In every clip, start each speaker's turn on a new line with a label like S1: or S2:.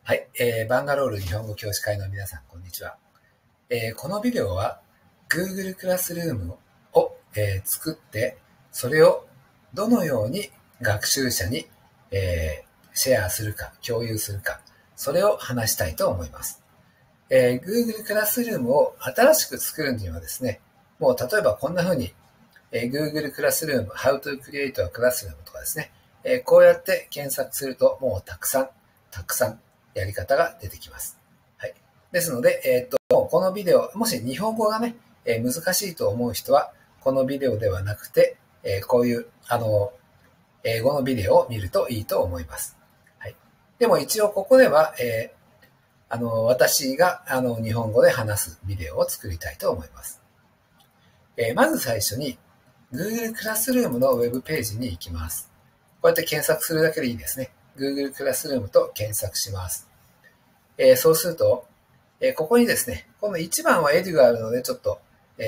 S1: はい、バンガロール日本語教師会の皆さん、こんにちは。このビデオは Google クラスルームを、作って、それをどのように学習者に、シェアするか、共有するか、それを話したいと思います。Google クラスルームを新しく作るにはですね、もう例えばこんな風に、Google クラスルーム、How to create a classroom とかですね、こうやって検索するともうたくさんやり方が出てきます。はい。ですので、このビデオ、もし日本語がね、難しいと思う人は、このビデオではなくて、こういう、英語のビデオを見るといいと思います。はい。でも一応ここでは、私が日本語で話すビデオを作りたいと思います。まず最初に Google クラスルームのウェブページに行きます。こうやって検索するだけでいいですね。Google クラスルームと検索します。そうすると、ここにですね、この1番はエデュがあるので、ちょっと、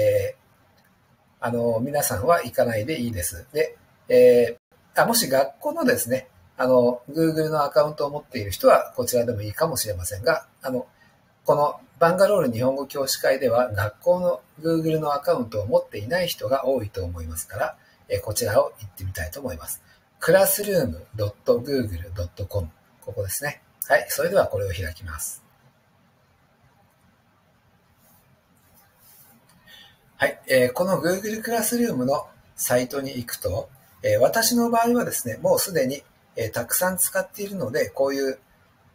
S1: 皆さんは行かないでいいです。で、もし学校のですね、Google のアカウントを持っている人はこちらでもいいかもしれませんが、このバンガロール日本語教師会では学校の Google のアカウントを持っていない人が多いと思いますから、こちらを行ってみたいと思います。classroom.google.com ここですね。はい。それではこれを開きます。はい。この Google クラスルームのサイトに行くと、私の場合はですね、もうすでに、たくさん使っているので、こういう、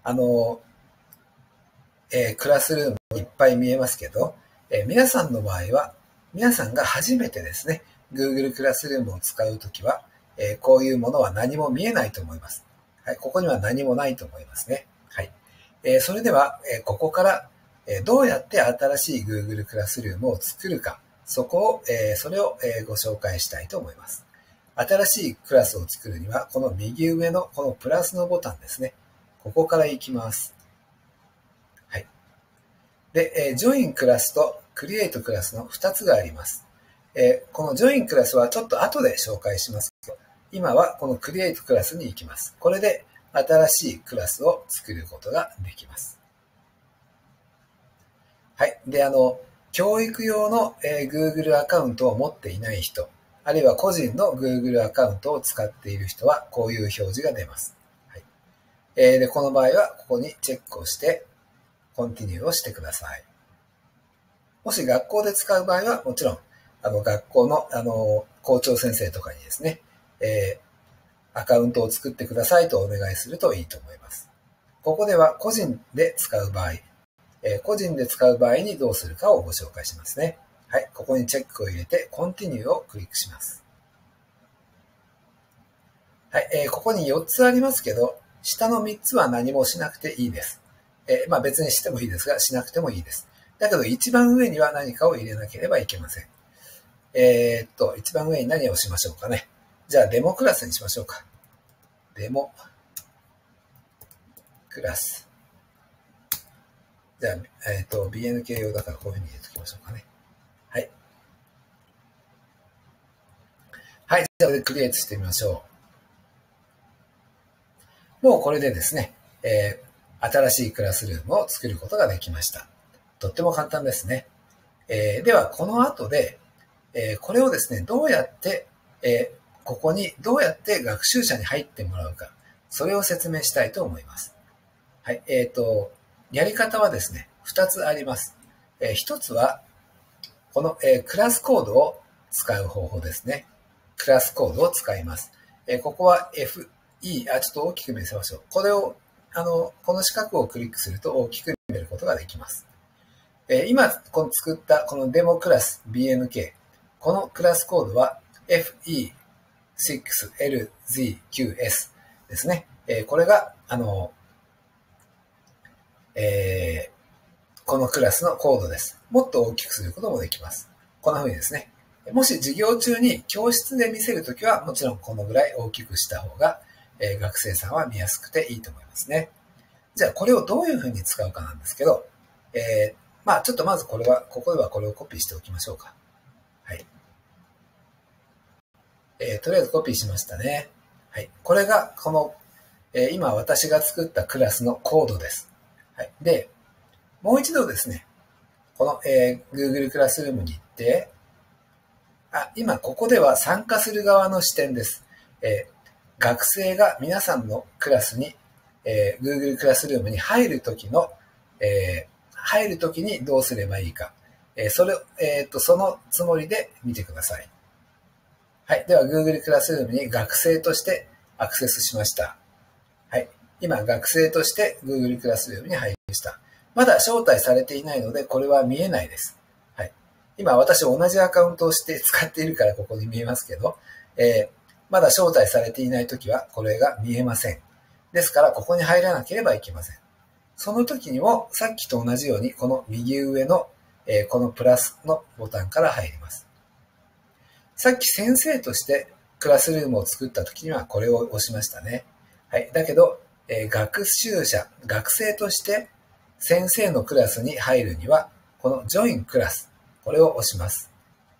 S1: クラスルームいっぱい見えますけど、皆さんの場合は、皆さんが初めてですね、Google クラスルームを使うときは、こういうものは何も見えないと思います。はい。ここには何もないと思いますね。はい。それでは、ここから、どうやって新しい Google クラスルームを作るか、それをご紹介したいと思います。新しいクラスを作るには、この右上のこのプラスのボタンですね。ここから行きます。はい。で、Join クラスと Create クラスの2つがあります。この Join クラスはちょっと後で紹介しますけど、今はこの Create クラスに行きます。これで新しいクラスを作ることができます。はい。で、教育用の、Google アカウントを持っていない人、あるいは個人の Google アカウントを使っている人は、こういう表示が出ます。はい。で、この場合は、ここにチェックをして、Continue をしてください。もし学校で使う場合は、もちろん、学校の、校長先生とかにですね、アカウントを作ってくださいとお願いするといいと思います。ここでは個人で使う場合、個人で使う場合にどうするかをご紹介しますね。はい、ここにチェックを入れて Continue をクリックします。はい、ここに4つありますけど、下の3つは何もしなくていいです。別にしてもいいですが、しなくてもいいです。だけど一番上には何かを入れなければいけません。一番上に何をしましょうかね。じゃあデモクラスにしましょうか。デモクラス。じゃあ、BNK 用だからこういうふうに入れておきましょうかね。はい。はい。じゃあ、クリエイトしてみましょう。もうこれでですね、新しいクラスルームを作ることができました。とっても簡単ですね。では、この後で、これをですね、どうやって、ここにどうやって学習者に入ってもらうか、それを説明したいと思います。はい。やり方はですね、2つあります。1つは、この、クラスコードを使う方法ですね。クラスコードを使います。ここは FE、ちょっと大きく見せましょう。これを、この四角をクリックすると大きく見ることができます。今、この作ったこのデモクラス BNK、このクラスコードは FE6LZQS ですね。これが、このクラスのコードです。もっと大きくすることもできます。こんな風にですね。もし授業中に教室で見せるときは、もちろんこのぐらい大きくした方が、学生さんは見やすくていいと思いますね。じゃあ、これをどういう風に使うかなんですけど、ちょっとまずここではこれをコピーしておきましょうか。はい。とりあえずコピーしましたね。はい。これが、この今私が作ったクラスのコードです。はい、で、もう一度ですね、この、Google クラスルームに行って、今ここでは参加する側の視点です。学生が皆さんのクラスに、Google クラスルームに入るときにどうすればいいか、そのつもりで見てください。はい。では Google クラスルームに学生としてアクセスしました。はい。今学生として Google クラスルームに入りました。まだ招待されていないのでこれは見えないです。はい。今私同じアカウントをして使っているからここに見えますけど、まだ招待されていないときはこれが見えません。ですからここに入らなければいけません。その時にもさっきと同じようにこの右上の、このプラスのボタンから入ります。さっき先生としてクラスルームを作った時にはこれを押しましたね。はい。だけど、学生として先生のクラスに入るには、この Join クラス、これを押します。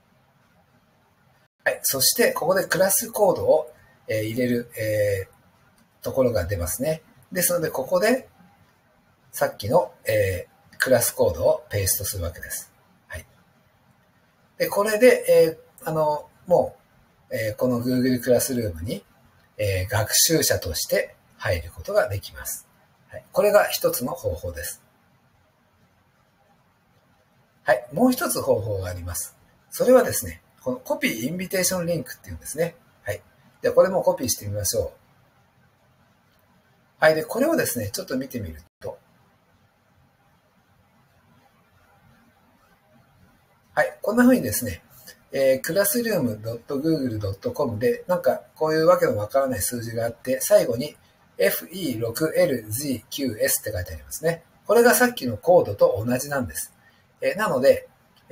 S1: はい。そして、ここでクラスコードを入れるところが出ますね。ですので、ここでさっきのクラスコードをペーストするわけです。はい。で、これで、もう、この Google クラスルームに、学習者として入ることができます。はい、これが一つの方法です。はい、もう一つ方法があります。それはですね、このコピーインビテーションリンクっていうんですね。はい。で、これもコピーしてみましょう。はい。で、これをですね、ちょっと見てみると。はい。こんな風にですね、classroom.google.com で、なんかこういうわけのわからない数字があって、最後に FE6LGQS って書いてありますね。これがさっきのコードと同じなんです。なので、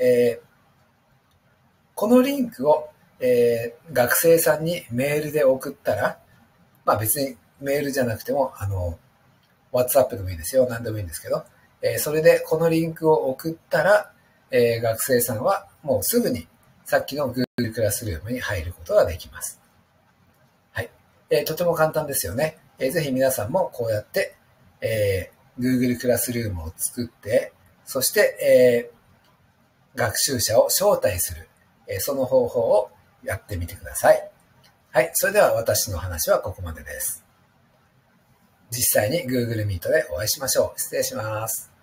S1: このリンクを、学生さんにメールで送ったら、まあ別にメールじゃなくても、WhatsApp でもいいですよ。何でもいいんですけど、それでこのリンクを送ったら、学生さんはもうすぐにさっきの Google クラスルームに入ることができます。はい。とても簡単ですよね。ぜひ皆さんもこうやって、Google クラスルームを作って、そして、学習者を招待する、その方法をやってみてください。はい。それでは私の話はここまでです。実際に Google Meet でお会いしましょう。失礼します。